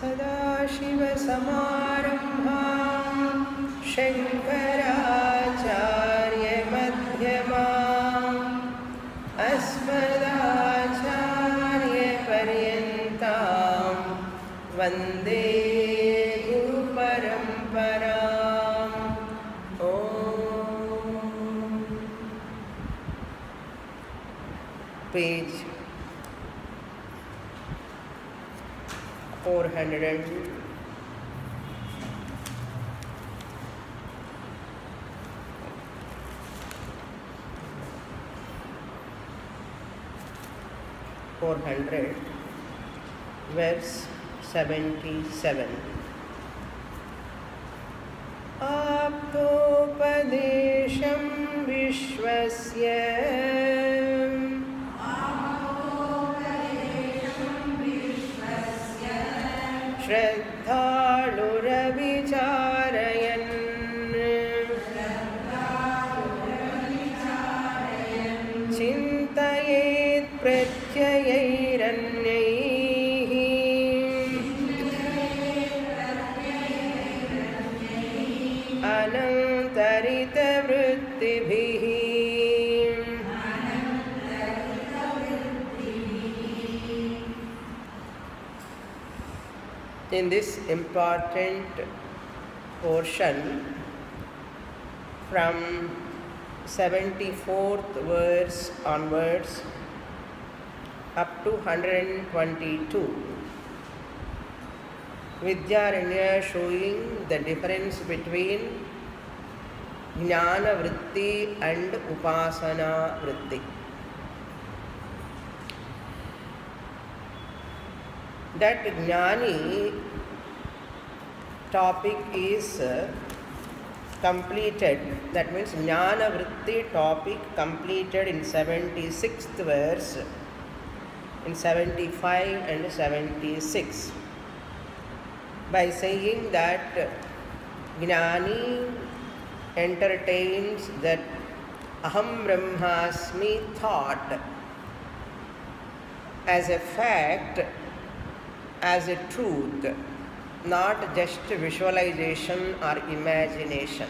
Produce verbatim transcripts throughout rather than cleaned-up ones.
सदाशिवसमारम्भां शङ्कराचार्यमध्यमाम् अस्मदाचार्यपर्यन्तां वन्दे गुरुपरम्पराम्। ॐ page four hundred and four hundred, verse seventy-seven. आप्तोपदेशं विश्वस्य श्रद्धालुरविचारयन् चिन्तयेत् प्रत्ययैरन्यैः अनन्तरितवृत्तिभिः। In this important portion, from seventy-fourth verse onwards up to one hundred twenty-two, Vidyaranya showing the difference between Jnana Vritti and Upasana Vritti. That Jnani topic is uh, completed. That means Jnana Vritti topic completed in seventy-sixth verse, in seventy-five and seventy-six, by saying that Jnani entertains that Aham Brahmasmi thought as a fact, as a truth, not just visualization or imagination.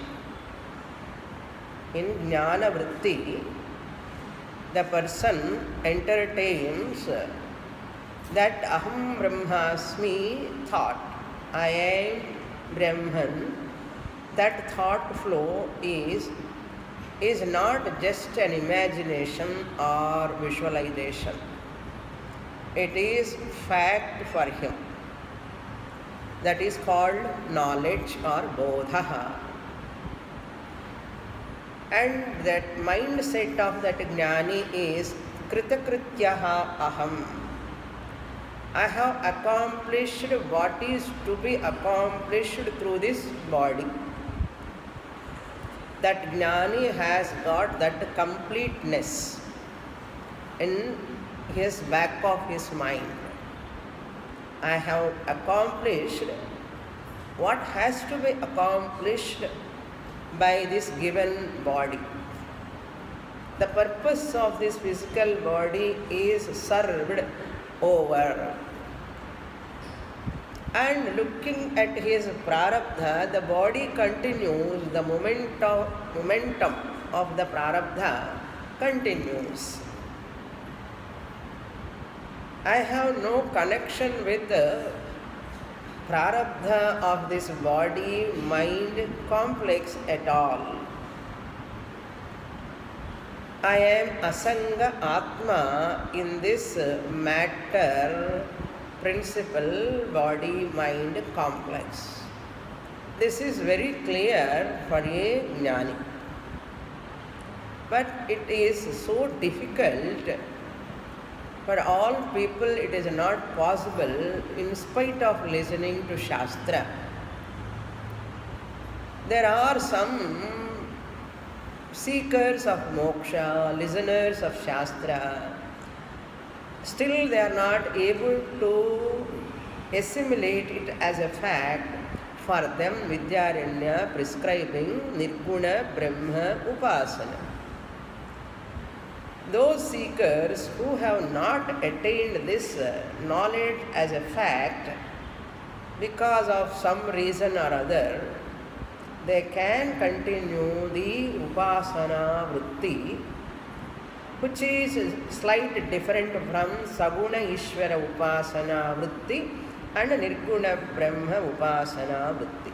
In Jnana Vritti, the person entertains that Aham Brahmasmi thought, I am Brahman. That thought flow is, is not just an imagination or visualization. It is fact for him. That is called knowledge or bodha. And that mindset of that jnani is kritakrityaha aham. I have accomplished what is to be accomplished through this body. That jnani has got that completeness in his back of his mind. I have accomplished what has to be accomplished by this given body. The purpose of this physical body is served over. And looking at his prarabdha, the body continues, the momentum, momentum of the prarabdha continues. I have no connection with the prarabdha of this body, mind complex at all. I am asanga atma in this matter, principle, body, mind complex. This is very clear for a jnani. But it is so difficult for all people. It is not possible in spite of listening to Shastra. There are some seekers of moksha, listeners of Shastra. Still they are not able to assimilate it as a fact. For them, Vidyaranya prescribing Nirguna Brahma Upasana. Those seekers who have not attained this knowledge as a fact, because of some reason or other, they can continue the upasana vritti, which is slightly different from Saguna Ishvara upasana vritti and Nirguna Brahma upasana vritti.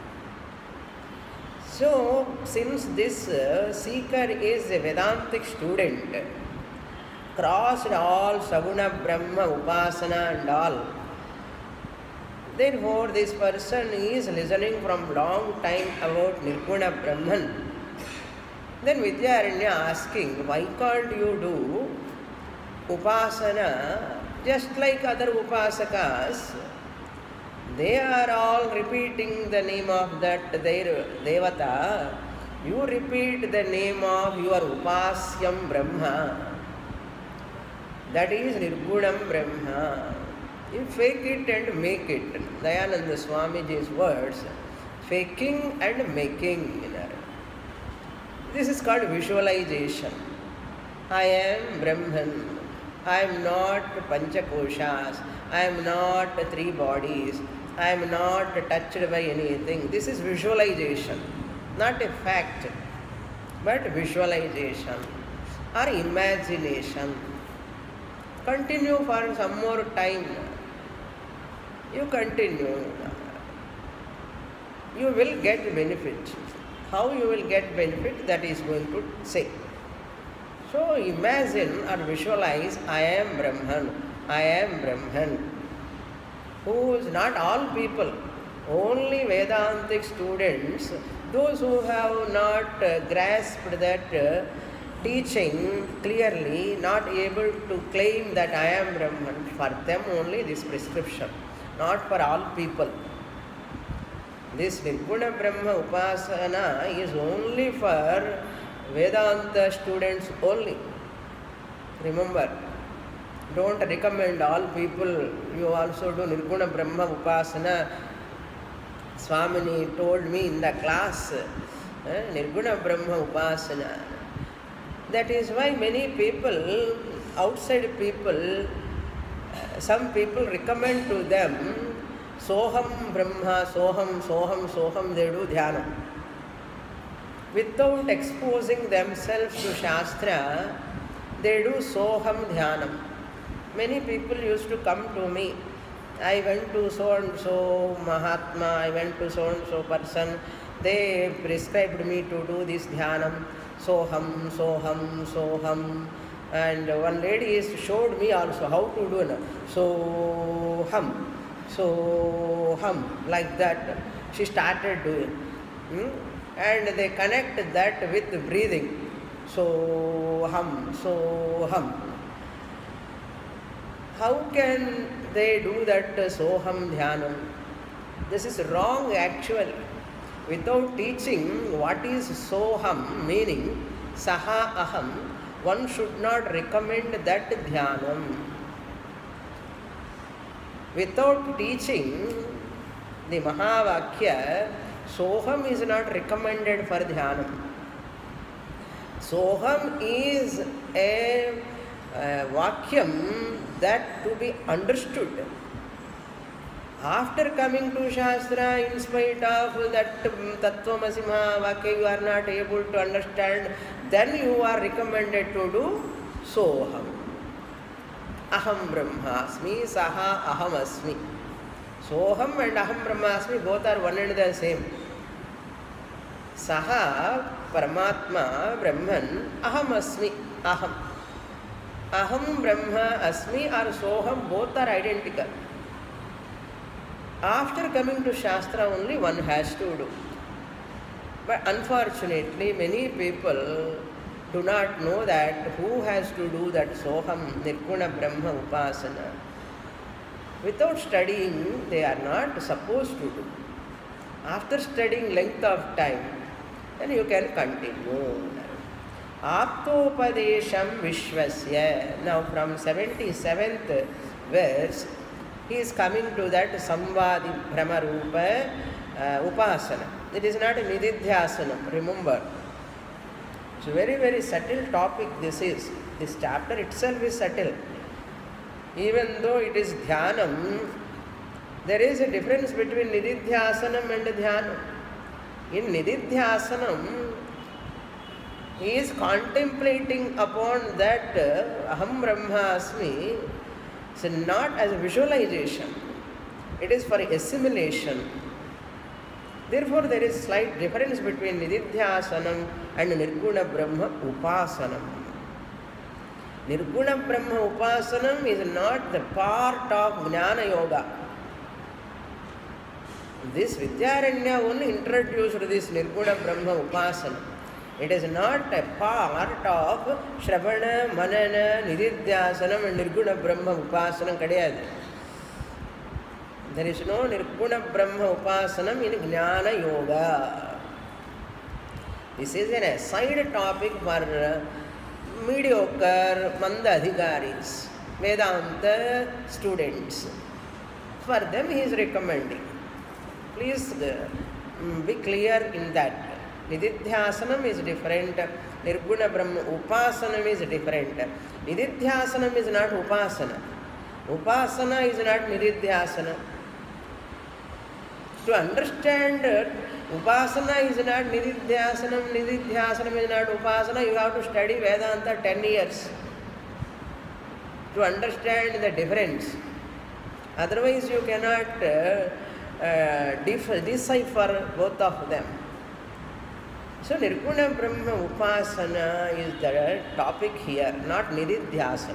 So, since this uh, seeker is a Vedantic student, crossed all Saguna Brahma upasana and all, therefore this person is listening from long time about Nirguna Brahman. Then Vidyaranya asking, why can't you do upasana just like other upasakas? They are all repeating the name of that their devata. You repeat the name of your upasyam Brahma. That is Nirgunam Brahma. You fake it and make it. Dayananda Swamiji's words, faking and making. This is called visualization. I am Brahman. I am not Panchakoshas. I am not three bodies. I am not touched by anything. This is visualization, not a fact, but visualization or imagination. Continue for some more time. You continue. You will get benefit. How you will get benefit, that is going to say. So imagine or visualize, I am Brahman, I am Brahman. Who is not all people, only Vedantic students, those who have not uh, grasped that uh, teaching clearly, not able to claim that I am Brahman, for them only this prescription, not for all people. This Nirguna Brahma Upasana is only for Vedanta students only. Remember, don't recommend all people, you also do Nirguna Brahma Upasana. Swamini told me in the class, eh, Nirguna Brahma Upasana. That is why many people, outside people, some people recommend to them, Soham Brahma, Soham, Soham, Soham, they do dhyana. Without exposing themselves to Shastra, they do Soham Dhyanam. Many people used to come to me. I went to so and so Mahatma, I went to so and so person. They prescribed me to do this Dhyanam. Soham, Soham, Soham. And one lady showed me also how to do it. Soham. So hum, like that she started doing, hmm? And they connect that with breathing. So hum, so hum. How can they do that soham dhyanam? This is wrong actually. Without teaching what is soham, meaning saha aham, one should not recommend that dhyanam. Without teaching the Mahavakya, Soham is not recommended for Dhyanam. Soham is a, a Vakyam that to be understood. After coming to Shastra, in spite of that Tattvamasi Mahavakya, you are not able to understand, then you are recommended to do Soham. Aham Brahmasmi, Saha Aham Asmi. Soham and Aham Brahmasmi both are one and the same. Saha Paramatma Brahman, Aham Asmi, Aham. Aham Brahma Asmi or Soham both are identical. After coming to Shastra only one has to do. But unfortunately many people do not know that who has to do that Soham Nirguna Brahma Upasana. Without studying, they are not supposed to do. After studying length of time, then you can continue. Aptopadesham Vishwasya. Now from seventy-seventh verse, he is coming to that Samvadi Brahmarupa uh, Upasana. It is not a Nididhyasana, remember. It's a very, very subtle topic this is. This chapter itself is subtle. Even though it is Dhyanam, There is a difference between nididhyasanam and dhyana. In nididhyasanam, he is contemplating upon that uh, aham brahmasmi. So not as a visualization, it is for assimilation. Therefore, there is slight difference between nididhyasanam and nirguna brahma upasanam. Nirguna brahma upasanam is not the part of jnana yoga. This Vidyaranya only introduced this nirguna brahma upasana. It is not a part of Shravana, Manana, Nididhyasanam and Nirguna Brahma Upasanam kadayadu. There is no Nirguna Brahma Upasanam in Jnana Yoga. This is a side topic for mediocre Manda Adhikaris, Vedanta students. For them he is recommending. Please be clear in that. Nididhyasanam is different. Nirguna Brahma Upasanam is different. Nididhyasanam is not Upasana. Upasana is not Nididhyasana. To understand Upasana is not Nididhyasanam, Nididhyasanam is not Upasana, you have to study Vedanta ten years to understand the difference. Otherwise you cannot uh, uh, decipher both of them. So Nirguna Brahma Upasana is the topic here, not Nididhyasana.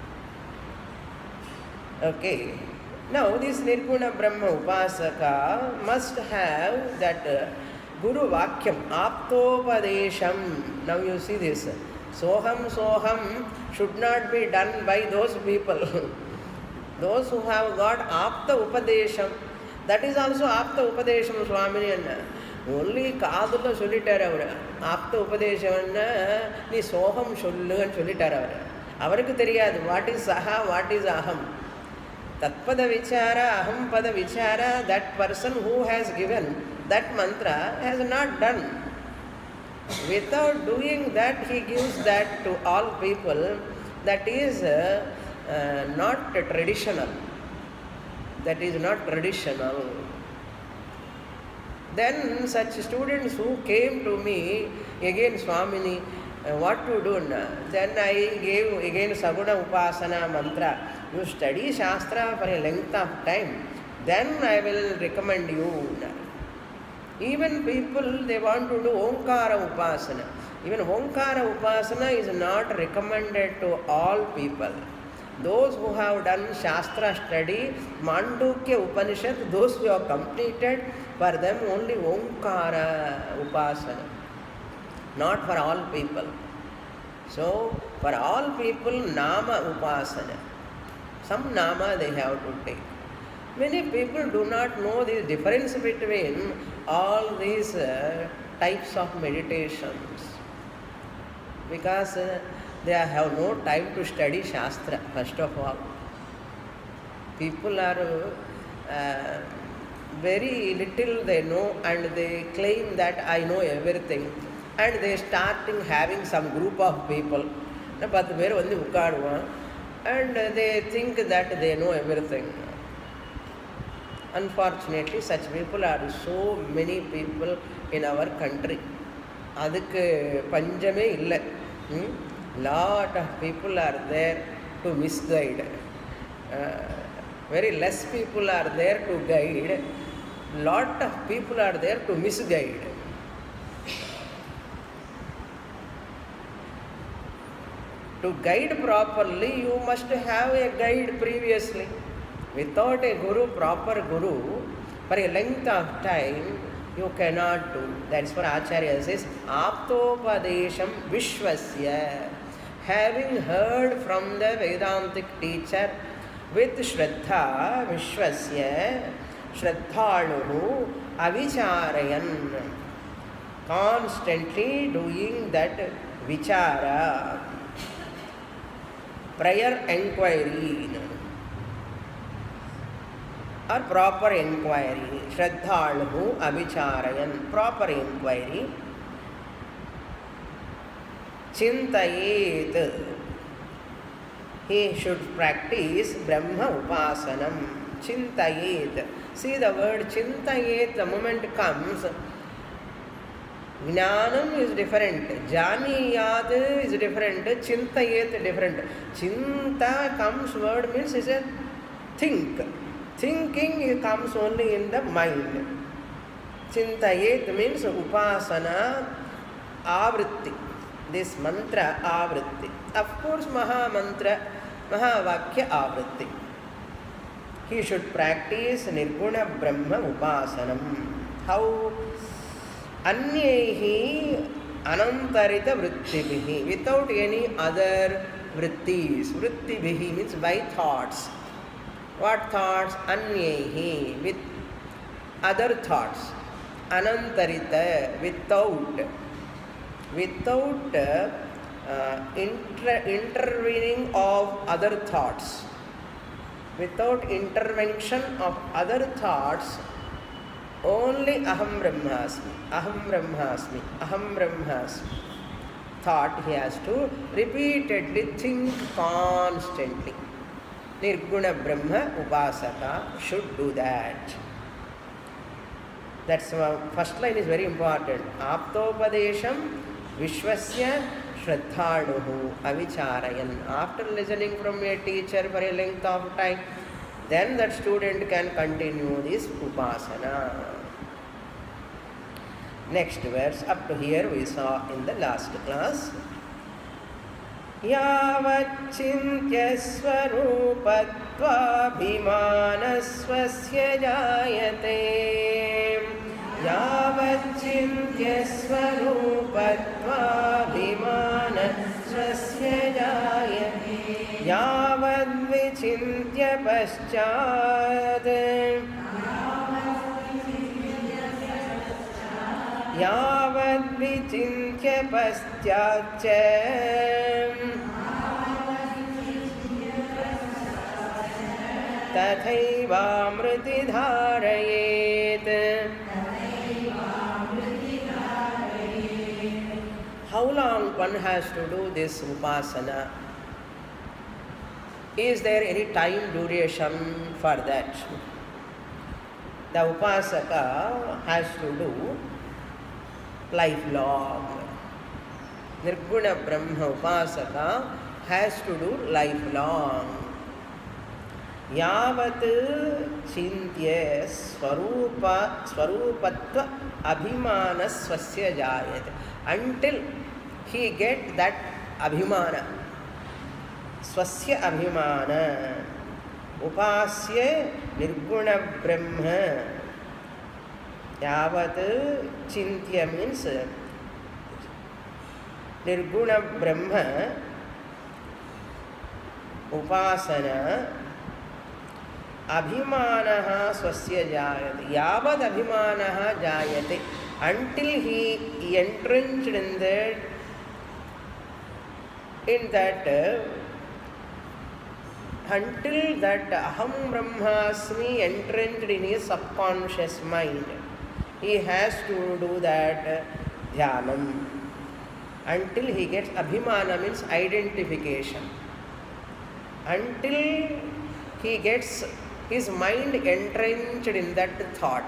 Okay. Now this Nirguna Brahma Upasaka must have that uh, Guru Vakyam, Aptopadesham. Now you see this. Soham Soham should not be done by those people. Those who have got Apta Upadesham. That is also Apta Upadesham Swamini Anna. Only Kadula Solitaire Apta Upadeshavana, ni Soham Shullu and Solitaire. Avarakku theriyadu what is Saha, what is Aham. Tatpada Vichara, Aham Pada Vichara, that person who has given that mantra has not done. Without doing that, he gives that to all people. That is uh, uh, not traditional. That is not traditional. Then such students who came to me, again Swamini, uh, what to do now? Then I gave again Saguna Upasana mantra. You study Shastra for a length of time, then I will recommend you. Even people, they want to do Omkara Upasana. Even Omkara Upasana is not recommended to all people. Those who have done Shastra study, Mandukya Upanishad, those who have completed, for them only Omkara Upasana. Not for all people. So, for all people, Nama Upasana. Some Nama they have to take. Many people do not know the difference between all these uh, types of meditations. Because uh, they have no time to study Shastra, first of all. People are uh, very little they know and they claim that I know everything. And they starting having some group of people. And they think that they know everything. Unfortunately, such people are so many people in our country. Adukku panjame illa. Hmm? Lot of people are there to misguide. Uh, very less people are there to guide. Lot of people are there to misguide. To guide properly, you must have a guide previously. Without a guru, proper guru, for a length of time, you cannot do. That's what Acharya says, Aptopadesham Vishwasya. Having heard from the Vedantic teacher with Shraddha Vishwasya, Shraddhanuhu Avicharayan. Constantly doing that vichara. Prior enquiry or proper enquiry. Shraddhaluhu Avicharayan. Proper enquiry. Chintayet. He should practice Brahma Upasanam. Chintayet. See the word Chintayet, the moment comes, Jnanam is different, Janiyat is different, Chintayet different. Chinta comes word means is a think. Thinking comes only in the mind. Chintayet means upasana avritti. This mantra avritti. Of course, Maha Mantra, Mahavakya avritti. He should practice Nirguna Brahma Upasanam. How? Anyehi Anantarita Vrittibihi. Without any other vrittis. Vrittibihi means by thoughts. What thoughts? Anyehi. With other thoughts. Anantarita. Without. Without uh, inter intervening of other thoughts. Without intervention of other thoughts, only Aham Brahmasmi, Aham Brahmasmi, Aham Brahmasmi thought he has to repeatedly think constantly. Nirguna Brahma Upasaka should do that. That's uh, first line is very important. Aptopadesham Vishwasya Shraddhanuhu Avicharayan. After listening from a teacher for a length of time, then that student can continue this upasana. Next verse, up to here we saw in the last class. Yavachintya swarupatva bhimanasvasya jayate. Yavachintya swarupatva bhimanasvasya jayate. Yavadvichintya paschad. Yavadvichintya paschad. Tathaivaamriti dharayet. How long one has to do this upasana? Is there any time duration for that? The upasaka has to do lifelong. Nirguna Brahma upasaka has to do lifelong. Yavat chintya swarupa swarupatva abhimana swasya jayat. Until he get that abhimana. Swasya abhimana. Upasya nirguna brahma. Yavat chintya means nirguna brahma upasana abhimanaha swasya jayate. Yavad abhimanaha jayate. Until he entrenched in that, in that, uh, until that Aham Brahmasmi entrenched in his subconscious mind, he has to do that uh, dhyanam. Until he gets abhimana means identification. Until he gets his mind entrenched in that thought.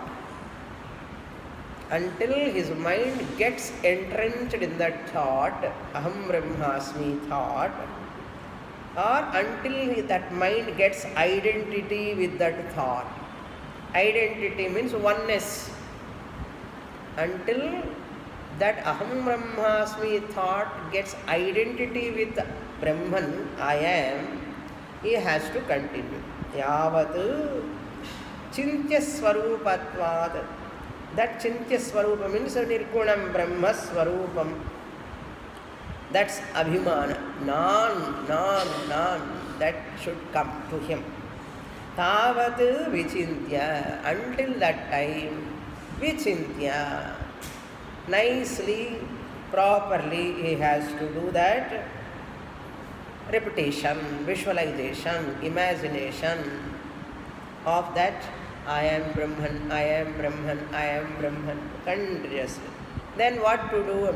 Until his mind gets entrenched in that thought, Aham Brahmasmi thought, or until that mind gets identity with that thought. Identity means oneness. Until that Aham Brahmasmi thought gets identity with Brahman, I am, he has to continue. Yavat chintya swarupatvad. That chintya swarupa means nirgunam brahma swarupam. That's abhimana. Nan, nan, nan. That should come to him. Tavat vichintya. Until that time, vichintya. Nicely, properly, he has to do that. Repetition, visualization, imagination of that I am Brahman, I am Brahman, I am Brahman, continuously. Then what to do?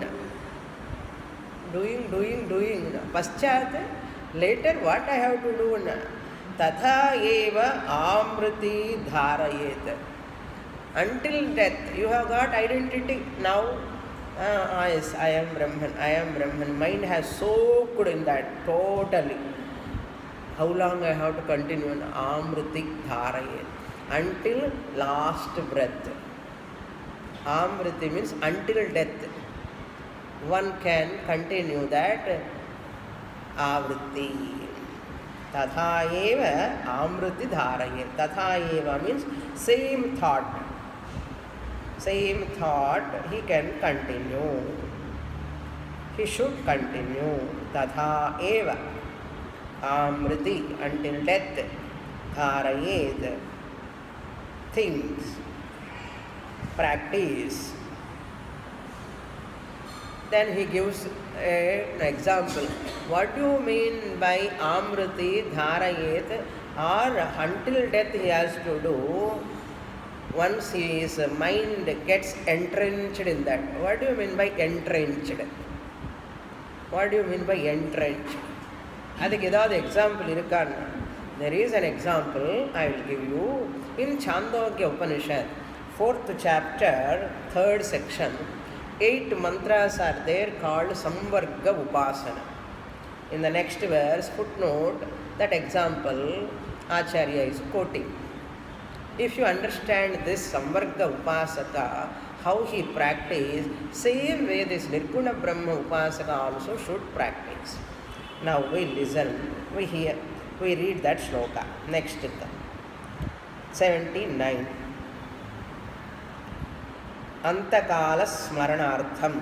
Doing, doing, doing. Paschat, later what I have to do? Tatha eva amriti dharayet. Until death, you have got identity. Now, uh, yes, I am Brahman, I am Brahman. Mind has soaked in that totally. How long I have to continue? Amriti dharayet. Until last breath. Amriti means until death. One can continue that avriti. Tatha eva amriti dharayet. Tatha eva means same thought. Same thought he can continue. He should continue. Tatha eva amriti until death. Dharayet. Things. Practice. Then he gives a, an example. What do you mean by amriti dharayet? Or until death he has to do. Once his mind gets entrenched in that. What do you mean by entrenched? What do you mean by entrenched? Adhukku edavadhu example irukana? There is an example I will give you in Chandogya Upanishad, fourth chapter, third section. Eight mantras are there called Samvarga Upasana. In the next verse, footnote, that example Acharya is quoting. If you understand this Samvarga Upasaka, how he practiced, same way this Nirguna Brahma Upasaka also should practice. Now we listen, we hear, we read that shloka. Next, seventy-nine. Antakala smaranartham.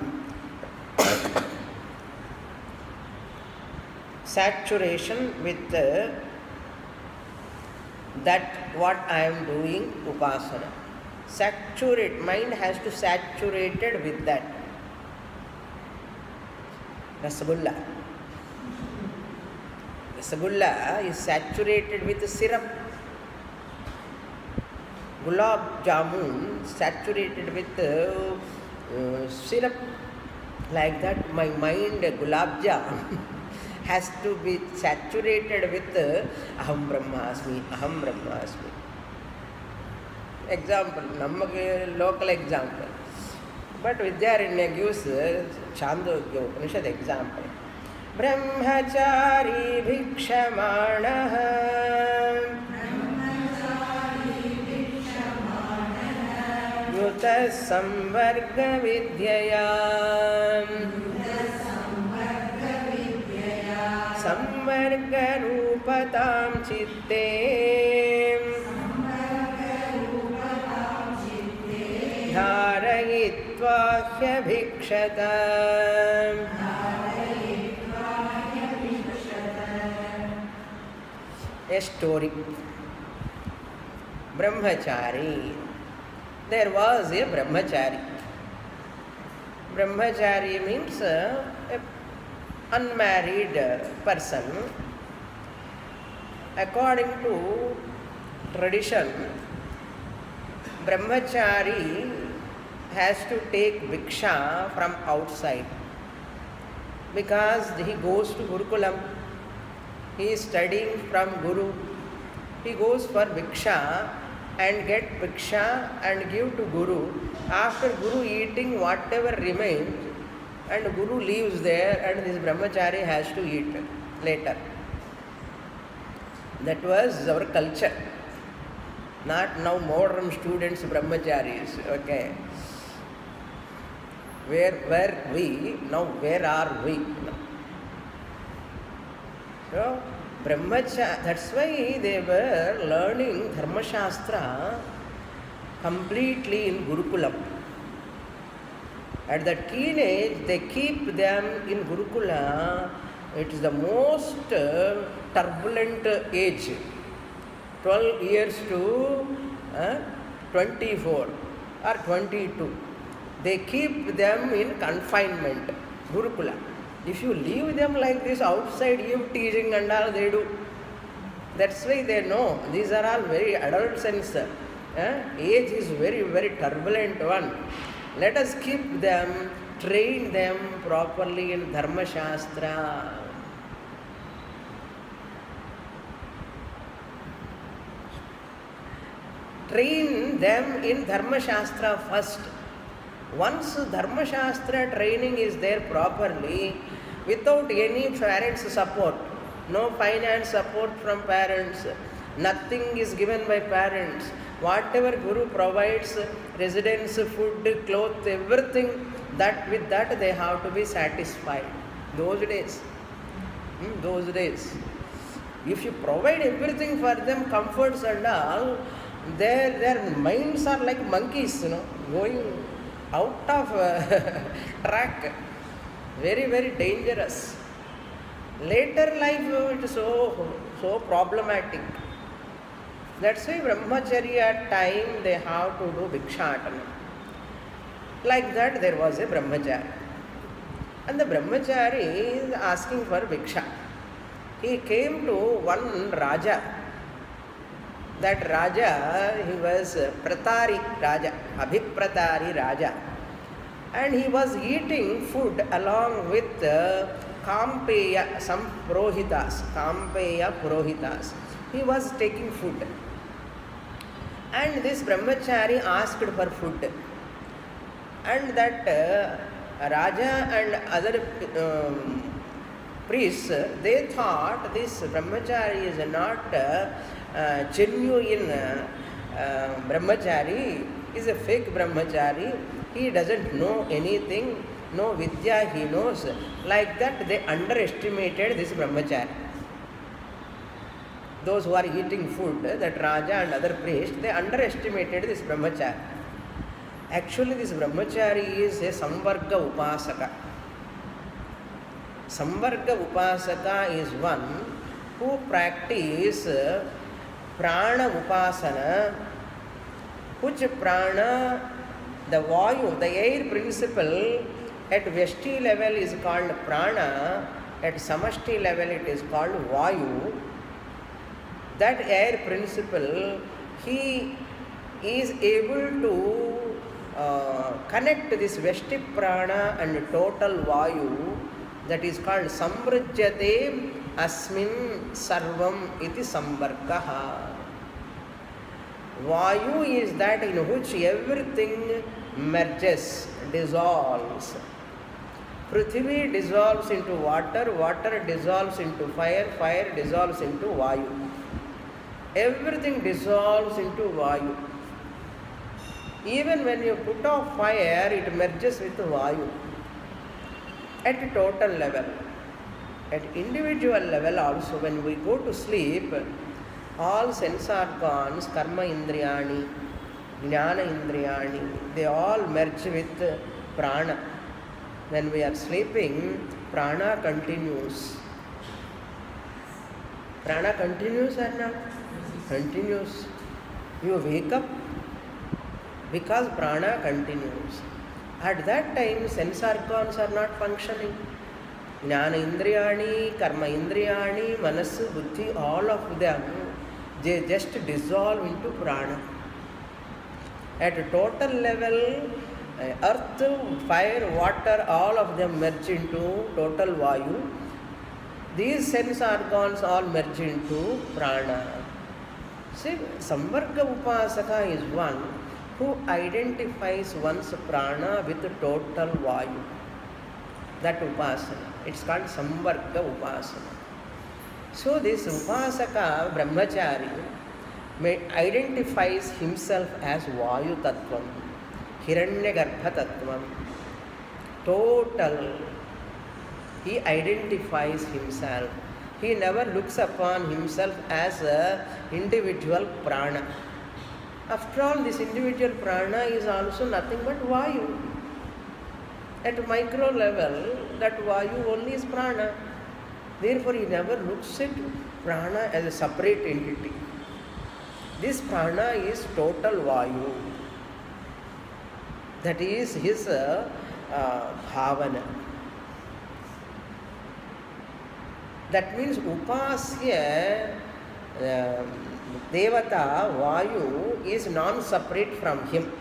Saturation with uh, that what I am doing, upasana. Saturate, mind has to saturated with that. Rasagulla. Rasagulla is saturated with syrup. Gulab jamun saturated with uh, uh, syrup. Like that, my mind, gulab jamun, has to be saturated with uh, aham brahmasmi, aham brahmasmi. Example, nammage local example. But Vidyaranya gives uh, Chandogya Upanishad example. Brahmachari bhikshamanaha Yuta samvarga vidyaya Samvarga rupatam chitte Dharayitva hyabhikshata. A story. Brahmachari. There was a brahmachari. Brahmachari means uh, an unmarried person. According to tradition, brahmachari has to take bhiksha from outside because he goes to Gurukulam. He is studying from Guru. He goes for bhiksha and get bhiksha and give to Guru. After Guru eating whatever remains, and Guru leaves there, and this brahmachari has to eat later. That was our culture. Not now modern students brahmacharis. Okay. Where were we? Now where are we? So, brahmachari, that's why they were learning Dharma Shastra completely in Gurukulam. At the teenage, they keep them in Gurukula. It is the most uh, turbulent age. twelve years to uh, twenty-four or twenty-two. They keep them in confinement, Gurukula. If you leave them like this outside, you teasing and all they do. That's why they know. These are all very adolescents. Uh, age is very, very turbulent one. Let us keep them, train them properly in Dharma Shastra. train them in Dharma Shastra first. Once Dharma Shastra training is there properly, without any parents' support, no finance support from parents, nothing is given by parents, whatever Guru provides, residence, food, clothes, everything, that with that they have to be satisfied. Those days, hmm, those days. If you provide everything for them, comforts and all, their, their minds are like monkeys, you know, going out of uh, track. Very, very dangerous. Later life, it is so, so problematic. That's why brahmacharya time they have to do bhikshatana. Like that there was a brahmachari. And the brahmachari is asking for bhiksha. He came to one Raja. That Raja, he was Pratari Raja, Abhipratari Raja. And he was eating food along with uh, Kampeya, some Purohitas, Kampeya Purohitas. He was taking food. And this brahmachari asked for food. And that uh, Raja and other um, priests, they thought this brahmachari is not uh, uh, genuine uh, uh, brahmachari, is a fake brahmachari. He doesn't know anything, no vidya he knows. Like that they underestimated this brahmachari. Those who are eating food, that Raja and other priests, they underestimated this brahmachari. Actually this brahmachari is a Samvarga Upasaka. Samvarga Upasaka is one who practice Prana Upasana, which Prana, the Vayu, the air principle, at Vyashti level is called Prana, at Samashti level it is called Vayu. That air principle, he is able to uh, connect this Vyashti Prana and total Vayu, that is called Samvrajyate Asmin Sarvam iti Samvargaha. Vayu is that in which everything merges, dissolves. Prithvi dissolves into water, water dissolves into fire, fire dissolves into Vayu. Everything dissolves into Vayu. Even when you put off fire, it merges with Vayu. At a total level. At individual level also, when we go to sleep, all sense organs, karma indriyani, jnana indriyani, they all merge with prana. When we are sleeping, prana continues. Prana continues or not? Continues. You wake up because prana continues. At that time, sense organs are not functioning. Jnana indriyani, karma indriyani, manasu, buddhi, all of them, they just dissolve into prana. At a total level, earth, fire, water, all of them merge into total Vayu. These sense organs all merge into prana. See, Samvarga Upasaka is one who identifies one's prana with total Vayu. That Upasana. It's called Samvarga Upasana. So this Upasaka, Brahmachari, identifies himself as Vayu Tattvam, Hiranyagarbha Tattvam, total. He identifies himself. He never looks upon himself as an individual prana. After all, this individual prana is also nothing but Vayu. At micro level, that Vayu only is prana. Therefore, he never looks at prana as a separate entity. This prana is total Vayu. That is his uh, uh, bhavana. That means Upasya uh, Devata Vayu is non-separate from him.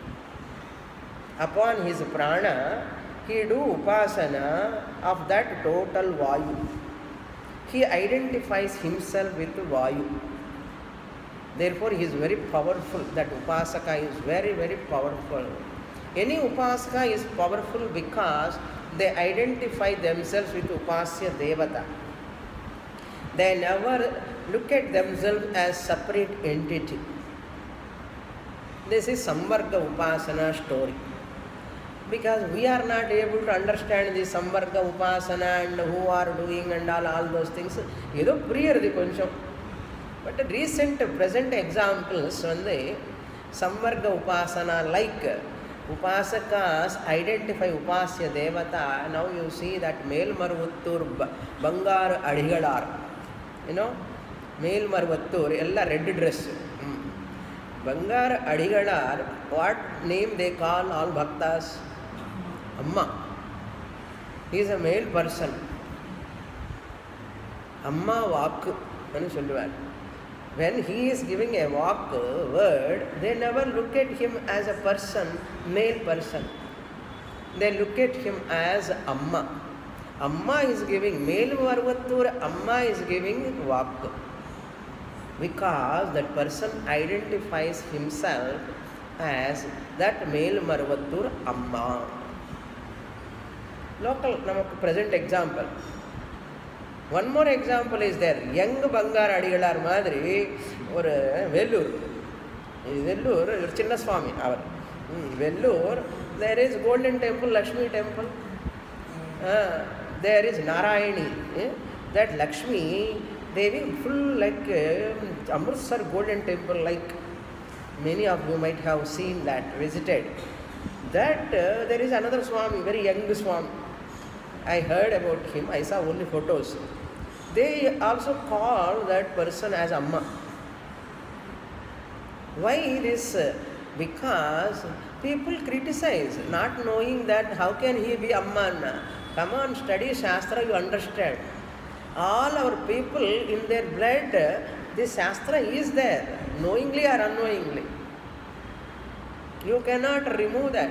Upon his prana, he do upasana of that total Vayu. He identifies himself with Vayu. Therefore, he is very powerful. That Upasaka is very, very powerful. Any Upasaka is powerful because they identify themselves with Upasya Devata. They never look at themselves as separate entity. This is Samvarga Upasana story. Because we are not able to understand the Samvarga Upasana and who are doing and all, all those things. Edo priyardi koncham. But the recent present examples on the Samvarga Upasana, like Upasakas identify Upasya Devata. Now you see that Melmarvattur Bangar Adigalar. You know, Melmarvattur, ella red dress. Bangar Adigalar, what name they call all bhaktas? Amma. He is a male person. Amma Vak. When he is giving a Vak word, they never look at him as a person, male person. They look at him as Amma. Amma is giving, male Varvattur, Amma is giving Vak. Because that person identifies himself as that male Marvattur Amma. Local, present example. One more example is there. Young Bangar Adigalar Madri or Vellur. Vellur, Chinna Swami. Vellur, there is Golden Temple, Lakshmi Temple. Uh, there is Narayani. Eh? That Lakshmi Devi full like uh, Amritsar Golden Temple, like many of you might have seen that, visited. That uh, there is another Swami, very young Swami. I heard about him, I saw only photos. They also call that person as Amma. Why this? Because people criticize, not knowing that how can he be Amma. Come on, study Shastra, you understand. All our people in their blood, this Shastra is there, knowingly or unknowingly. You cannot remove that.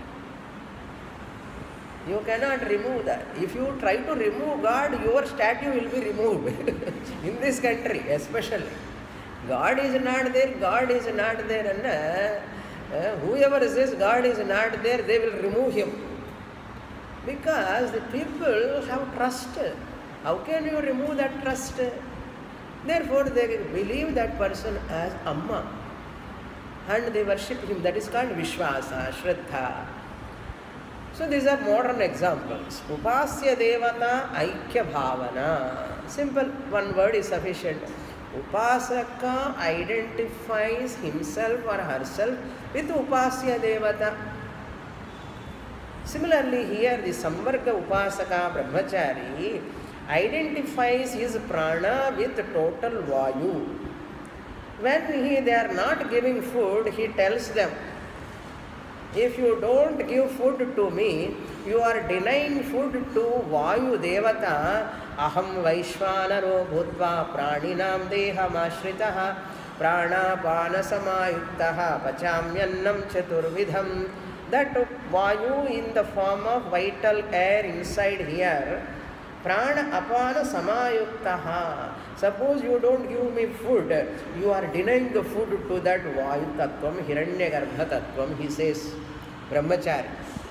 You cannot remove that. If you try to remove God, your statue will be removed. In this country especially. God is not there, God is not there. And uh, whoever says God is not there, they will remove him. Because the people have trust. How can you remove that trust? Therefore, they believe that person as Amma. And they worship him. That is called Vishwasa, Shraddha. So these are modern examples. Upasya Devata Aikya Bhavana. Simple, one word is sufficient. Upasaka identifies himself or herself with Upasya Devata. Similarly, here the Samvarga Upasaka Brahmachari identifies his prana with total Vayu. When he, they are not giving food, he tells them, if you don't give food to me, you are denying food to Vayu Devata. Aham Vaishvanaro Bhutva Praninam Deham Ashritaha Pranapana Samayuktaha Pachamyannam Chaturvidham. That Vayu in the form of vital air inside here, Prana Apana Samayuktaha. Suppose you don't give me food, you are denying the food to that Vayu Tattvam, Hiranyagarbha Tattvam, he says, Brahmachari.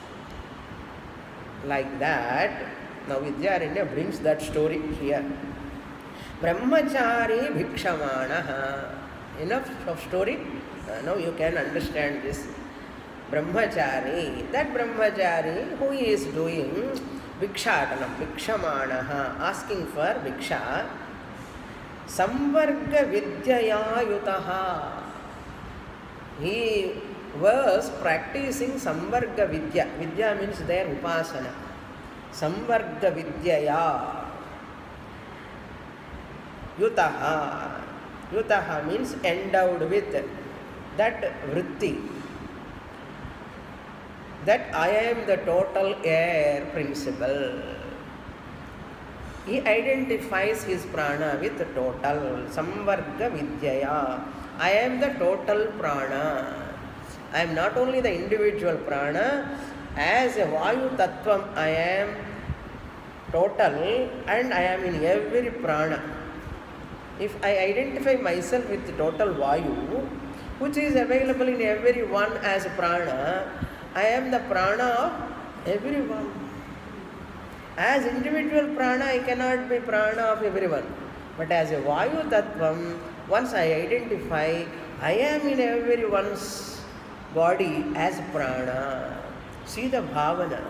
Like that, now Vidyaranya brings that story here. Brahmachari Bhikshamanaha. Enough of story? Uh, now you can understand this. Brahmachari, that Brahmachari who is doing Bhikshatanam, Bhikshamanaha, asking for Bhiksha, Samvarga Vidyaya Yutaha. He was practicing Samvarga Vidya. Vidya means their Upasana. Samvarga Vidyaya Yutaha. Yutaha means endowed with that vritti. That I am the total air principle. He identifies his prana with the total. Samvarga Vidyaya. I am the total prana. I am not only the individual prana, as a Vayu Tattvam, I am total and I am in every prana. If I identify myself with the total Vayu, which is available in everyone as prana, I am the prana of everyone. As individual prana, I cannot be prana of everyone. But as a Vayu Tattvam, once I identify, I am in everyone's body as prana. See the bhavana.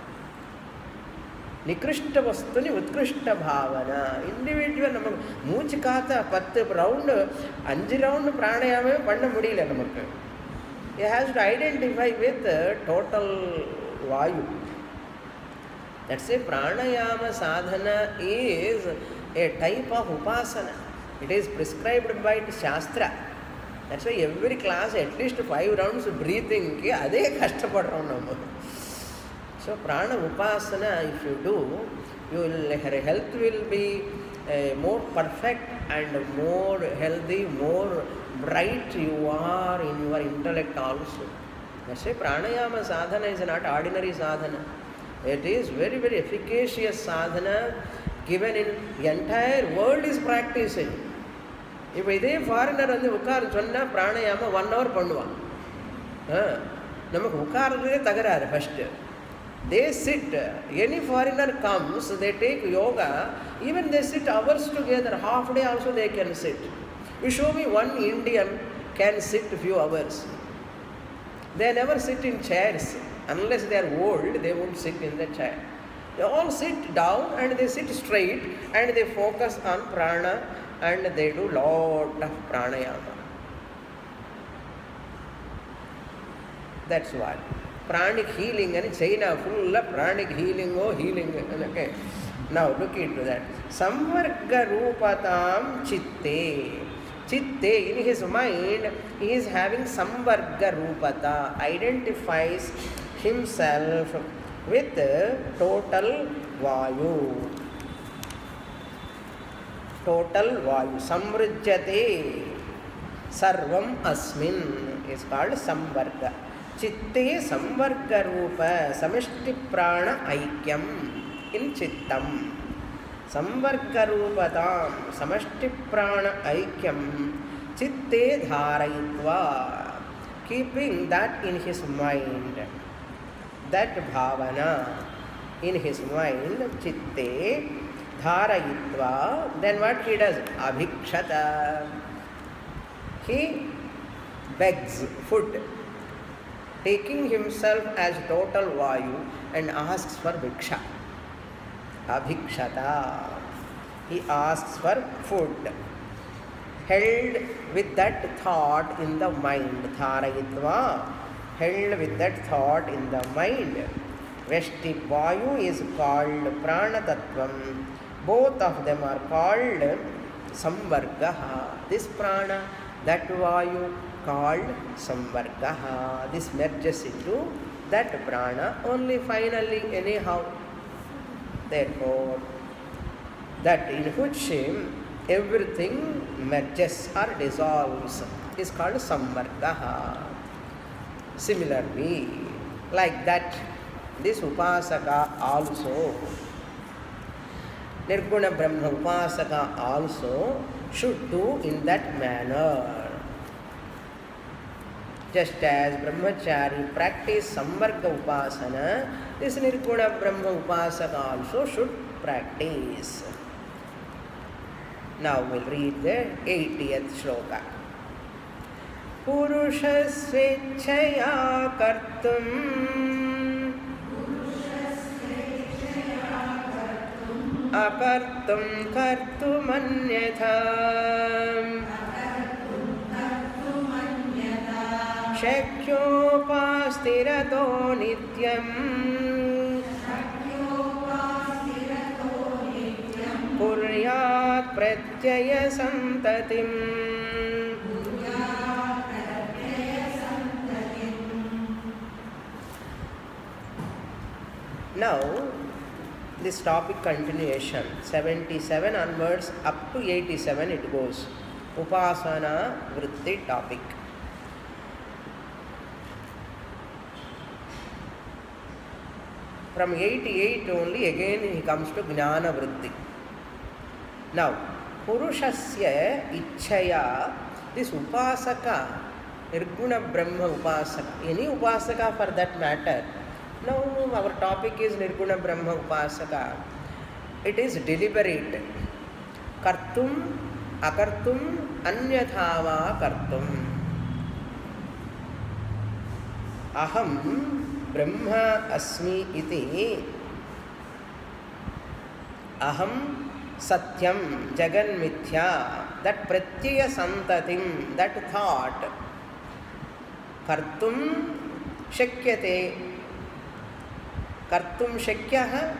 Nikrishta vastuni utkrishta bhavana. Individual namak mooch kaatha pattu round anju round pranayama panna mudiyala namakku. It has to identify with the total Vayu. That's a pranayama sadhana is a type of upasana. It is prescribed by the Shastra. That's why every class at least five rounds breathing ki ade kashtapadram namu. So prana upasana if you do, you will, your health will be uh, more perfect and more healthy, more bright you are in your intellect also. That's why pranayama sadhana is not ordinary sadhana. It is very very efficacious sadhana given in the entire world is practicing. If இதே foreigner வந்து உட்கார சொன்னா pranayama one hour பண்ணுவான். நமக்கு உட்கார்றதே தகராறு first. They sit, any foreigner comes, they take yoga, even they sit hours together, half day also they can sit. You show me one Indian can sit a few hours. They never sit in chairs. Unless they are old, they won't sit in the chair. They all sit down and they sit straight and they focus on prana and they do lot of pranayama. That's what. Pranic healing and China full of pranic healing or healing. Okay. Now look into that. Samvarga rupatam chitte. Chitte, in his mind, he is having samvarga rupata, identifies himself with total Vayu. Total Vayu. Samvrjate sarvam asmin is called samvarga. Chitte samvarga rupa samishti prana aikyam in chittam. Samvarga rupatam samishti prana aikyam chitte dharayitva. Keeping that in his mind, that bhavana in his mind, chitte dharayitva, then what he does? Abhikshata. He begs food, taking himself as total Vayu and asks for bhiksha. Abhikshata. He asks for food. Held with that thought in the mind. Dharayitva. Held with that thought in the mind. Veshti Vayu is called Prana Tattvam. Both of them are called Samvargaha. This Prana, that Vayu, called Samvargaha. This merges into that prana only finally anyhow. Therefore, that in which everything merges or dissolves is called Samvargaha. Similarly, like that, this Upasaka also, Nirguna Brahma Upasaka also should do in that manner. Just as Brahmachari practice Samvarga Upasana, this Nirguna Brahma Upasaka also should practice. Now we'll read the eightieth shloka. Purusha Svechaya Kartum Akartum Kartum Anyatha Shakyopastirato Nityam Kuryat Pratyaya Santatim. Now, this topic continuation, seventy-seven onwards up to eighty-seven it goes. Upasana Vritti topic. From eighty-eight only again he comes to Jnana Vritti. Now, Purushasya Ichchaya, this Upasaka, Nirguna Brahma Upasaka, any Upasaka for that matter. Now our topic is Nirguna Brahma Upasaka. It is deliberate. Kartum, Akartum, Anyathava Kartum. Aham Brahma Asmi iti. Aham Satyam Jagan Mithya. That Pratyaya Santatim, that thought. Kartum Shakyate. Kartum Shakyaha.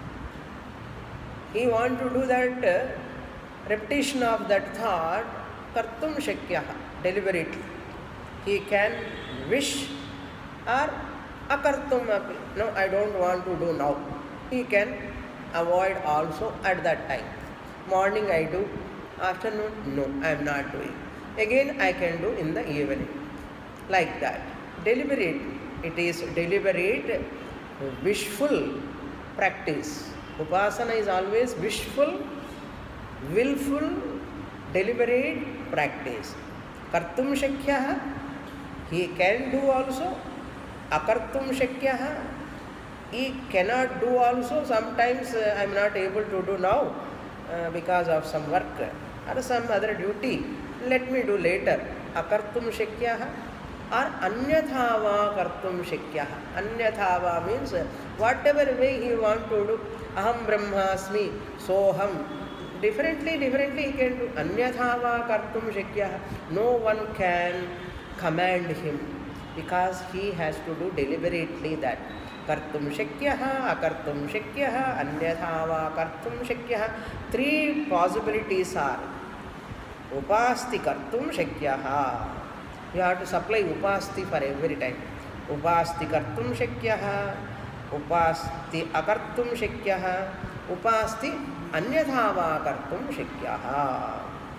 He want to do that repetition of that thought. Kartum Shakyaha. Deliberately. He can wish or akartum api. No, I don't want to do now. He can avoid also at that time. Morning I do, afternoon no, I am not doing. Again I can do in the evening. Like that. Deliberate. It is deliberate, wishful practice. Upasana is always wishful, willful, deliberate practice. Kartum Shakyaha. He can do also. Akartum Shakyaha. He cannot do also. Sometimes uh, I am not able to do now uh, because of some work or some other duty. Let me do later. Akartum Shakyaha. Or Anyathava Kartum Shakyaha. Anyathava means uh, whatever way he want to do. Aham Brahmasmi, Soham. Differently, differently he can do. Anyathava Kartum Shakyaha. No one can command him, because he has to do deliberately that. Kartum Shakyaha, Akartum Shakyaha, Anyathava Kartum Shakyaha. Three possibilities are. Upasti Kartum Shakyaha. You have to supply Upasti for every time. Upasti Kartum Shakyaha, Upasti Akartum Shakyaha, Upasti Anyathava Kartum Shakyaha.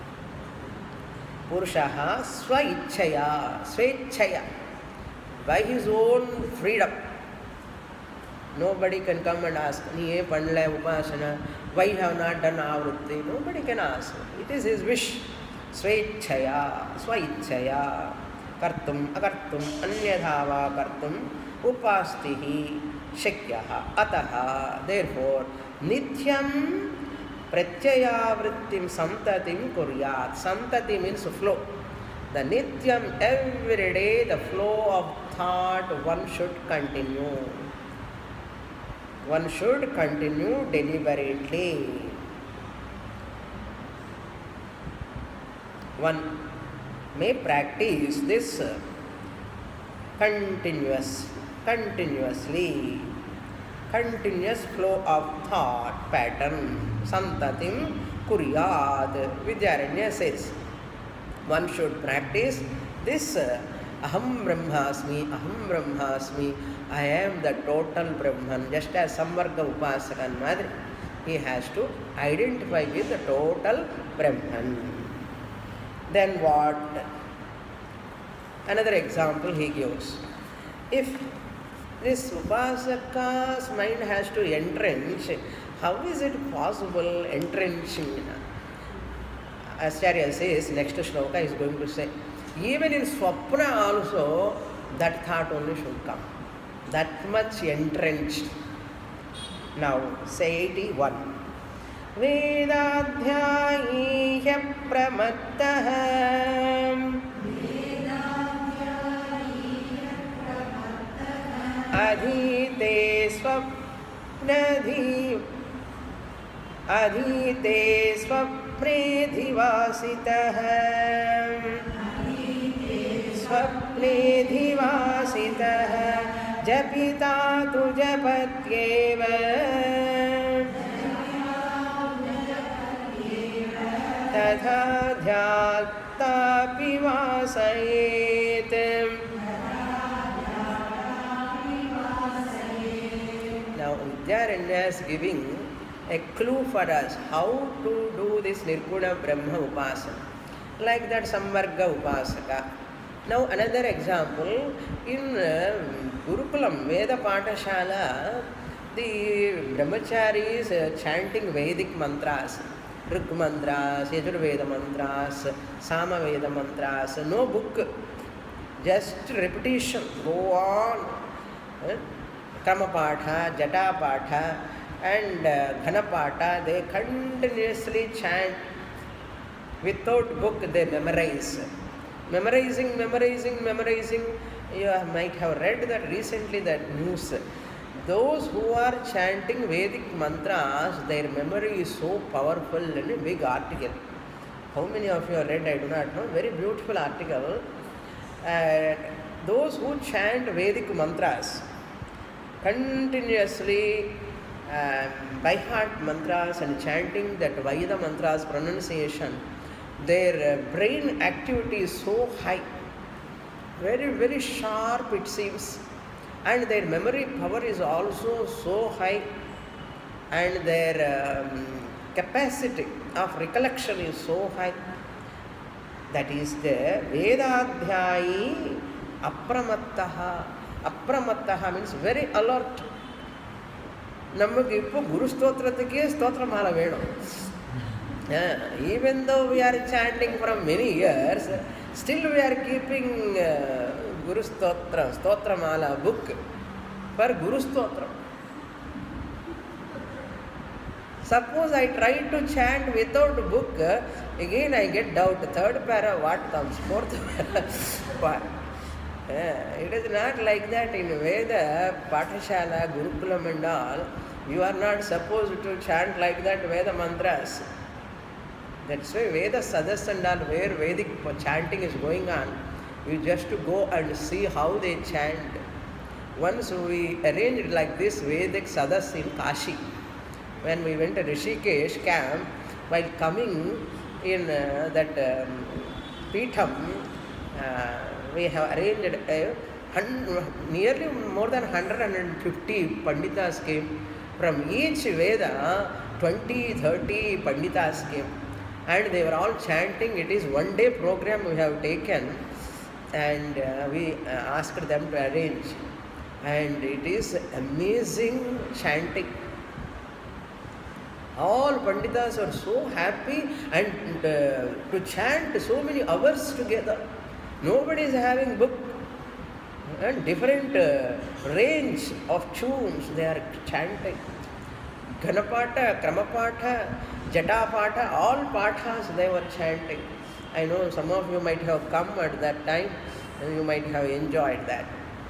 Purushaha Swaichaya, Swaichaya, by his own freedom. Nobody can come and ask, Niye Pandla Upasana, why have not done Avrutti? Nobody can ask. It is his wish. Swaichaya, Swaichaya, Kartum, Akartum, Anyadhava Kartum, Upastihi, Shakyaha, Ataha. Therefore, Nityam Pratyaya Vrittim Santatim Kuryat. Santati means flow. The Nityam, every day the flow of thought one should continue. One should continue deliberately. One may practice this continuous, continuously, continuous flow of thought pattern. Santatim Kuryat. Vidyaranya says, one should practice this Aham Brahmasmi, Aham Brahmasmi, I am the total Brahman. Just as Samvarga Upasakan Madri, he has to identify with the total Brahman. Then what? Another example he gives. If this Upasaka's mind has to entrench, how is it possible entrenching? Acharya says, next shloka is going to say, even in Swapna also, that thought only should come. That much entrenched. Now, say eighty-one. Vedadhyaiya pramattah adhite swapnadhi adhite swapnedhivasitah swapnedhivasitah japita tu japatyeva तथा ध्यात्तापि वासयेत्. Now Vidyaranya is giving a clue for us how to do this Nirguna Brahma Upasana, like that Samvarga Upasaka. Now another example, in uh, Gurukulam, Veda Patashala, the brahmacharis uh, chanting Vedic mantras. Rig mantras, Yajurveda mantras, Samaveda mantras, no book, just repetition, go on. Eh? Kamapatha, Jatapatha and uh, Ghanapatha, they continuously chant. Without book, they memorize. Memorizing, memorizing, memorizing. You might have read that recently, that news. Those who are chanting Vedic mantras, their memory is so powerful. In a big article. How many of you have read? I do not know. Very beautiful article. Uh, those who chant Vedic mantras, continuously um, by heart mantras and chanting that Veda mantras pronunciation, their uh, brain activity is so high, very, very sharp it seems, and their memory power is also so high, and their um, capacity of recollection is so high. That is the Vedadhyayi Apramattaha. Apramattaha means very alert. Namukku ippo Guru Stotrathike Stotramala vedum. Even though we are chanting from many years, still we are keeping uh, Guru Stotra, Stotramala book for Guru Stotram. Suppose I try to chant without book, again I get doubt. Third para, what comes? Fourth para. Uh, it is not like that in Veda, Pathashala, Gurukulam and all. You are not supposed to chant like that Veda mantras. That's why Veda Sadas and all, where Vedic chanting is going on, you just to go and see how they chant. Once we arranged like this Vedic Sadas in Kashi. When we went to Rishikesh camp, while coming in uh, that um, Peetham, uh, we have arranged a hundred, nearly more than one hundred, one hundred fifty Panditas came. From each Veda, twenty, thirty Panditas came. And they were all chanting. It is one day program we have taken, and uh, we uh, asked them to arrange. And it is amazing chanting. All Panditas are so happy and uh, to chant so many hours together. Nobody is having book and different uh, range of tunes they are chanting. Ghanapatha, Kramapatha, Jatapatha, all pathas they were chanting. I know some of you might have come at that time and you might have enjoyed that.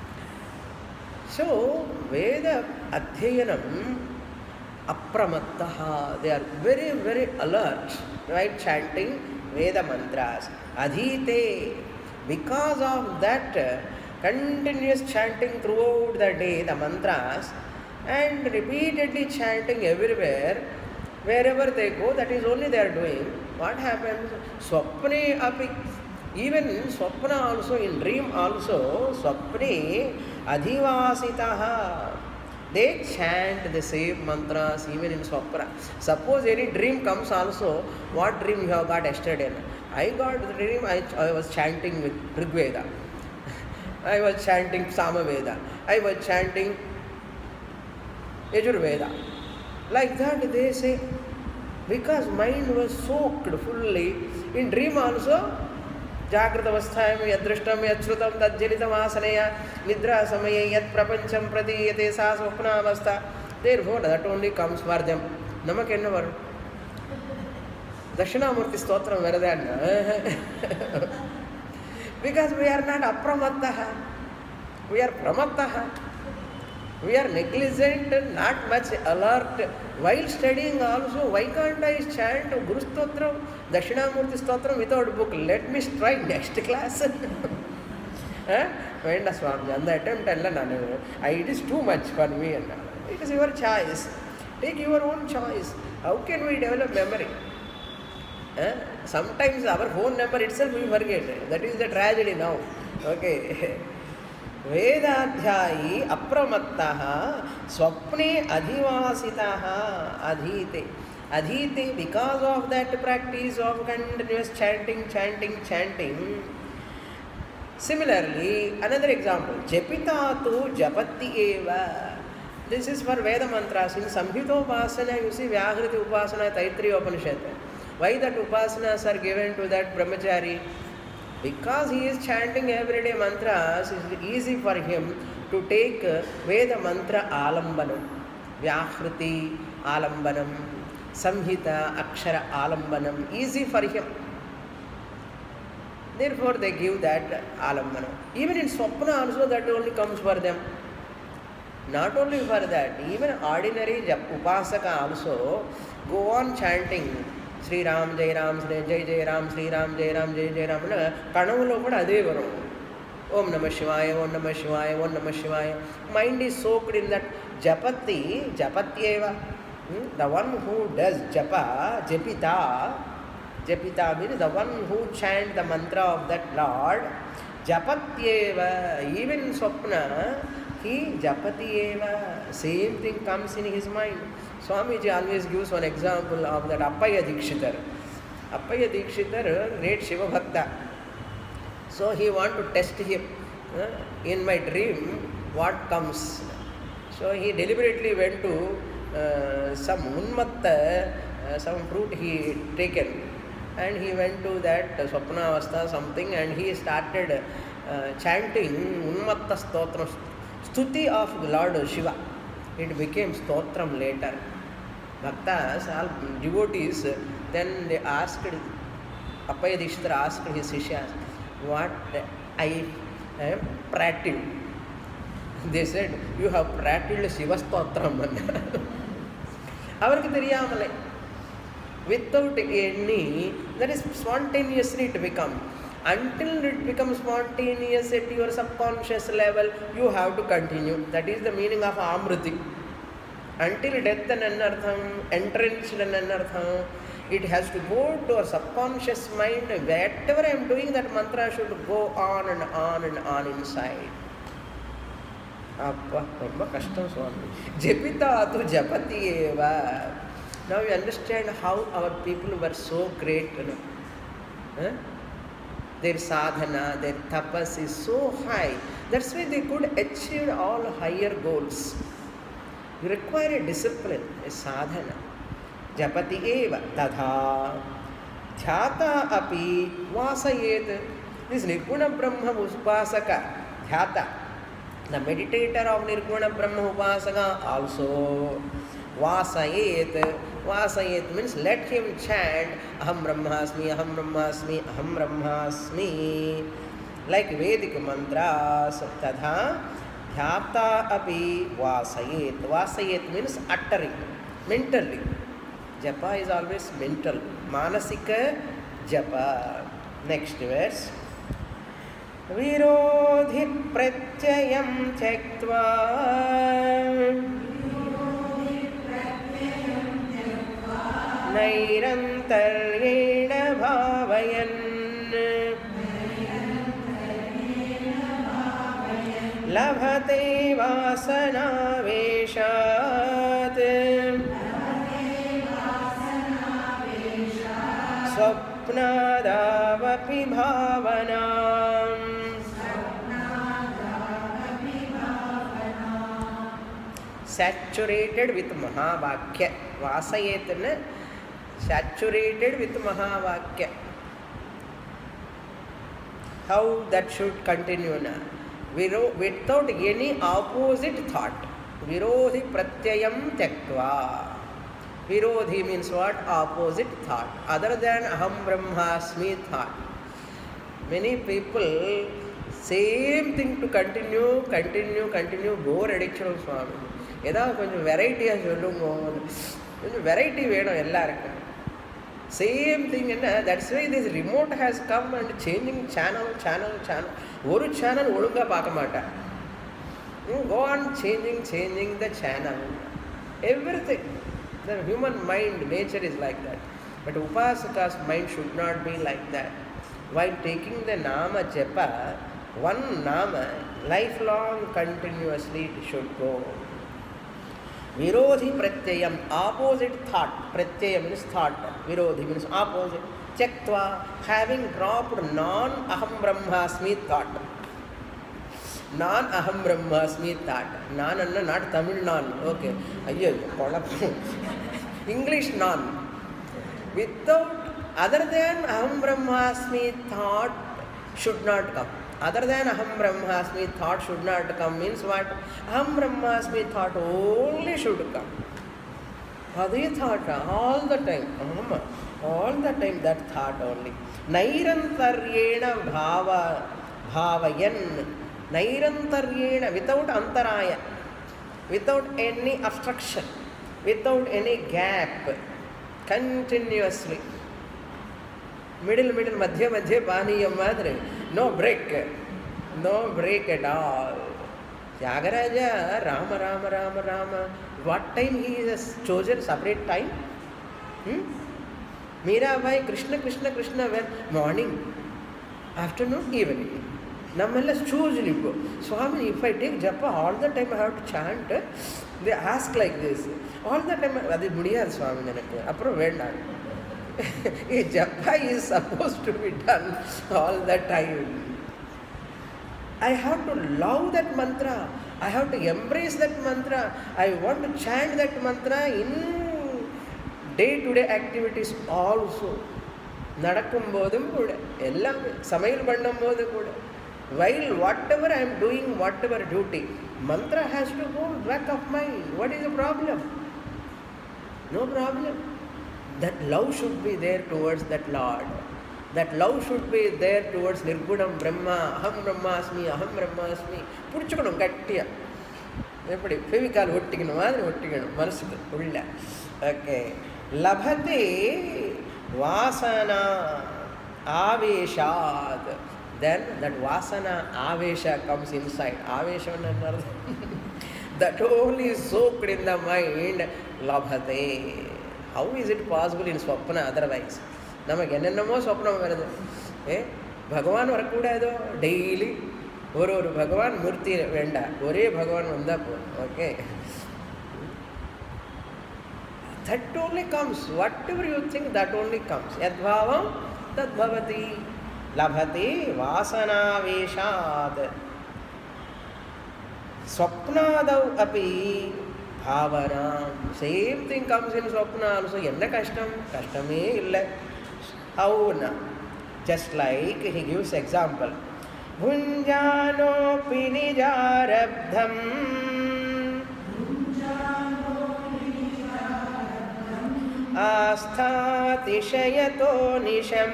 So, Veda Adhyayanam Apramattaha, they are very, very alert, right? Chanting Veda mantras. Adhite, because of that uh, continuous chanting throughout the day, the mantras, and repeatedly chanting everywhere, wherever they go, that is only they are doing. What happens? Swapne api, even in Swapna also, in dream also, Swapne adhivasitaha. They chant the same mantras even in Swapna. Suppose any dream comes also, what dream you have got yesterday? I got the dream, I, I was chanting with Rig Veda. I was chanting Samaveda. I was chanting Yajurveda. Like that they say, because mind was soaked fully. In dream also, Jagrata avasthayam yadrishtam yadshrutam tadjalitam asanaya nidra samaya yad prapancham pradiyate sa swapna avastha. Therefore, that only comes for them. Namak enna varu? Dakshinamurti stotram varadan. Because we are not apramattaha. We are pramattaha. We are negligent, not much alert. While studying also, why can't I chant Guru Stotram, Dakshinamurti Stotram without book? Let me try next class. Venda Swami, and the attempt, it is too much for me. It is your choice. Take your own choice. How can we develop memory? Sometimes our phone number itself we forget. That is the tragedy now. Okay. Vedadhyayi apramattaha swapne adhivasitaha adhite. Adhite, because of that practice of continuous chanting, chanting, chanting. Similarly, another example, Japita tu japati eva. This is for Veda mantras. In Samhita Upasana, you see Vyahriti Upasana, Taittiriya Upanishad. Why that Upasanas are given to that Brahmachari? Because he is chanting everyday mantras, it is easy for him to take Veda mantra alambanam, Vyahriti alambanam, Samhita Akshara alambanam, easy for him. Therefore, they give that alambanam. Even in Swapna also that only comes for them. Not only for that, even ordinary Upasaka also go on chanting Sri Ram, Jai Ram, Jai Jai Ram, Sri Ram, Jai Ram, Jai Jai Ram. Kanavulo kuda ade varum. Om Namah Shivaya, Om Namah Shivaya, Om Namah Shivaya. Mind is soaked in that Japati, Japatyeva. Hmm? The one who does Japa, Japita, Japita means the one who chant the mantra of that Lord, Japatyeva, even in Swapna, he Japati eva, same thing comes in his mind. Swamiji always gives one example of that Appaya Dikshitar. Appaya Dikshitar, great Shiva Bhakta. So he want to test him. Uh, in my dream, what comes? So he deliberately went to uh, some Unmatta, uh, some fruit he taken. And he went to that uh, Swapna Avastha something and he started uh, chanting Unmatta Stotram. Stuti of Lord Shiva. It became Stotram later. Bhaktas, all devotees, then they asked, Appaya Dikshitar asked his Sishyas, what I am prattled. They said, you have prattled Shiva Stotram. Avarku theriyamale. Without any, that is spontaneously it becomes. Until it becomes spontaneous at your subconscious level, you have to continue. That is the meaning of Amriti. Until death and anartham, entrenched and anartham, it has to go to a subconscious mind. Whatever I am doing, that mantra should go on and on and on inside. Appa, romba kashtam Swami. Japita atu japati eva. Now you understand how our people were so great. You know? Huh? Their sadhana, their tapas is so high. That's why they could achieve all higher goals. You require a discipline, a sadhana. Japati eva tadha dhyata api vasayet. This Nirguna Brahma Upasaka, dhyata, the meditator of Nirguna Brahma Upasaka also vasayet. Vasayet means let him chant Aham Brahmasmi, Aham Brahmasmi, Aham Brahmasmi, like Vedic mantras. Tadha dhyata api vasayet. Vasayet means uttering, mentally. Japa is always mental. Manasika japa. Next verse. Virodhi pratyayam tyaktva नैरन्तर्येण भावयन् लभते वासनावेशात् स्वप्नादावपि भावनाम्. Saturated with Mahavakya. Vasayetana saturated with Mahavakya. How that should continue now? Viro, without any opposite thought. Virodhi pratyayam tyaktva. Virodhi means what? Opposite thought. Other than Aham Brahmasmi thought. Many people, same thing to continue, continue, continue, bore addiction Swami. Yada konjam variety ah sollungo. Konjam variety vedum ellarukku. Same thing, and that's why this remote has come and changing channel, channel, channel. Oru channel olunga paakamata. Go on changing, changing the channel. Everything. The human mind, nature is like that. But Upasaka's mind should not be like that. While taking the Nama Japa, one Nama, lifelong, continuously it should go. Virodhi pratyayam, opposite thought. Pratyayam means thought. Virodhi means opposite. Tyaktva, having dropped non-aham brahmasmi thought. நான் aham brahmasmi thought. நான் அண்ணா not Tamil நான். Okay. ஐயோ குழப்பம். English நான். Without, other than aham brahmasmi thought should not come. Other than aham brahmasmi thought should not come means what? Aham brahmasmi thought only should come. Adhe thought all the time. Amma, all the time that thought only. Nairantaryena bhava bhavayan. Nairantaryena, without antaraya, without any obstruction, without any gap, continuously. Middle, middle, madhya, madhya, paniyam madre. No break. No break at all. Tyagaraja, Rama, Rama, Rama, Rama. What time he has chosen separate time? Hmm? Mirabai, Krishna, Krishna, Krishna, when? Morning, afternoon, evening. Nammallas choose lipo. Swami, if I take japa, all the time I have to chant. They ask like this. All the time, adi mudiyad Swami nanakku. Appro vendam. Japa is supposed to be done all the time. I have to love that mantra. I have to embrace that mantra. I want to chant that mantra in day-to-day activities also. Nadakkum bodum kuda, ellam samayil pannum bodu kuda. While whatever I am doing, whatever duty, mantra has to go back of mind. What is the problem? No problem. That love should be there towards that Lord. That love should be there towards Nirgunam Brahma, Aham Brahmasmi, Aham Brahmasmi. Pudichukanum gattiya. Eppadi fevicol ottikana maadhiri ottikana manasukku ulla. Okay. Labhate vasana aveshad. Then that vasana avesha comes inside. Avesha annaru. That only is soaked in the mind. Labhate. How is it possible in swapna otherwise? நமக்கு என்னென்னமோ சொப்னம் வருது. ஏ பகவான் வரக்கூடாதோ? Daily ஒரு ஒரு பகவான் மூர்த்தி வேண்டாம், ஒரே பகவான் வந்தால் போதும். Okay, that only comes. Whatever you think, that only comes. Yadbhavam tadbhavati. Labhati vasanaveshad. Swapnadau api bhavanam. Same thing comes in swapna also. Enna kashtam? Kashtame illa. How na? Just like he gives example. Bhunjano pinijarabdham asthatishayato nisham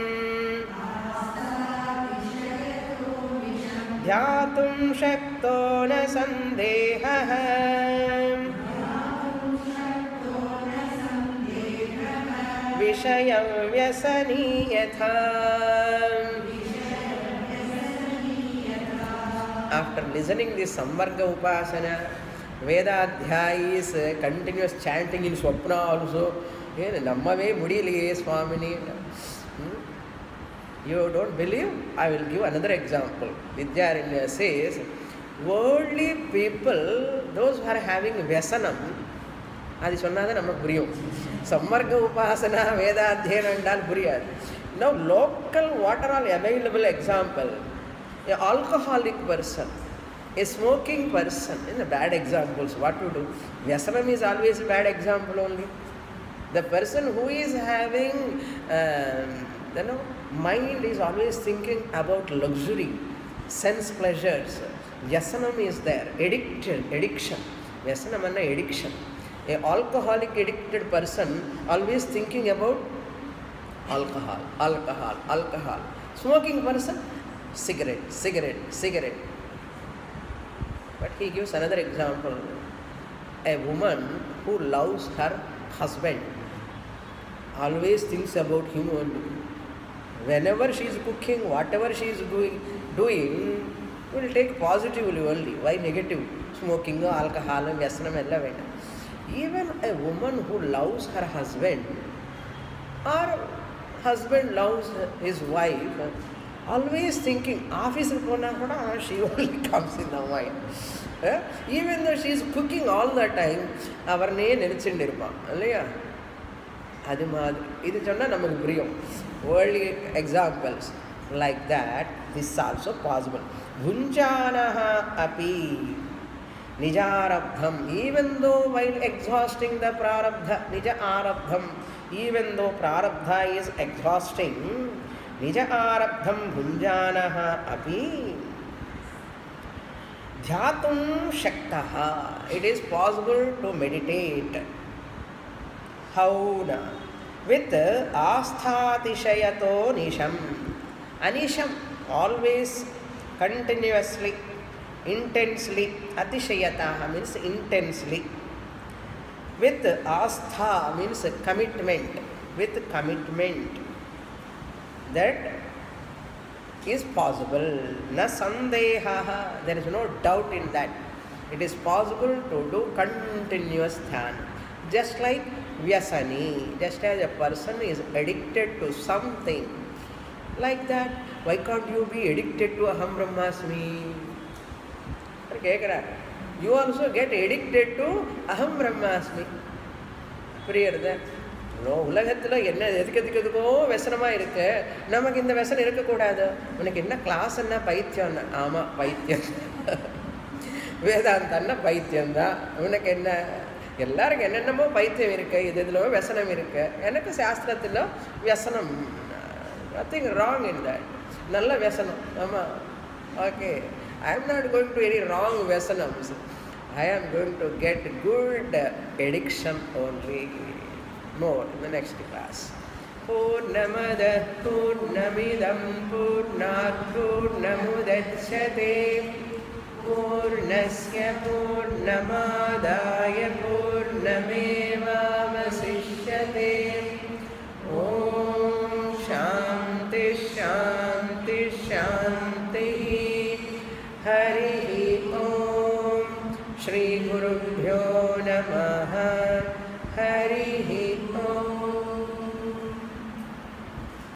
dhyatum shakto na sandehaham Vishayam vyasaniyatha. After listening this Samvarga Upasana, Vedadhyayi is continuous chanting in Swapna also. Nammave mudiliye Swamini. You don't believe? I will give another example. Vidyaranya says, worldly people, those who are having Vyasanam, அது சொன்னாதான் நமக்கு புரியும். சம்மர்க்க உபாசனா வேதாத்தியனம் என்றால் புரியாது. Now local, what are all available example? A alcoholic person, a smoking person, in the bad examples, what to do? Vyasanam is always a bad example only. The person who is having, um, you know, mind is always thinking about luxury, sense pleasures. Vyasanam is there. Addiction, addiction. Vyasanam is addiction. A alcoholic addicted person always thinking about alcohol, alcohol, alcohol. Smoking person, cigarette, cigarette, cigarette. But he gives another example. A woman who loves her husband always thinks about him only. Whenever she is cooking, whatever she is doing, doing will take positively only. Why negative? Smoking, alcohol, vyasanam, ella venda. Even a woman who loves her husband or husband loves his wife, always thinking, office she only comes in the mind. Eh? Even though she is cooking all the time, avarne nenichundirpa. Allaya? Adu maadhiri. Idu sonna namakku puriyum. Worldly examples. Like that, this is also possible. Bhunjanaha api nijarabdham, even though while exhausting the prarabdha, nija arabdham, even though prarabdha is exhausting, nija arabdham bhunjanaha api dhyatum shaktaha, it is possible to meditate. How na? With asthatishayato nisham, anisham, always, continuously, intensely, atishayataha means intensely. With astha means commitment, with commitment, that is possible. Na sandehaha, there is no doubt in that. It is possible to do continuous dhyana. Just like vyasani, just as a person is addicted to something, like that, why can't you be addicted to aham brahmasmi? You also get addicted to aham brahmasmi. புரியுறதா? உலகத்தில் என்ன எதுக்கு எதுக்கு எதுக்கோ व्यसனமாக இருக்கு, நமக்கு இந்த व्यसन இருக்கக்கூடாது. உனக்கு என்ன கிளாஸ் என்ன பைத்தியம்னா, ஆமாம் பைத்தியம், வேதாந்தன்னா பைத்தியம்தான். உனக்கு என்ன, எல்லாருக்கும் என்னென்னமோ பைத்தியம் இருக்கு, இது இதில் व्यसனம் இருக்கு. எனக்கு சாஸ்திரத்தில் व्यसனம், நத்திங் ராங் இன் தட், நல்ல व्यसனம். ஆமாம், okay, I am not going to any wrong व्यसनम्स, I am going to get good addiction only. More in the next class. Purnamada Purnamidam Purnat Purnamudachyate Purnasya Purnamadaya Purname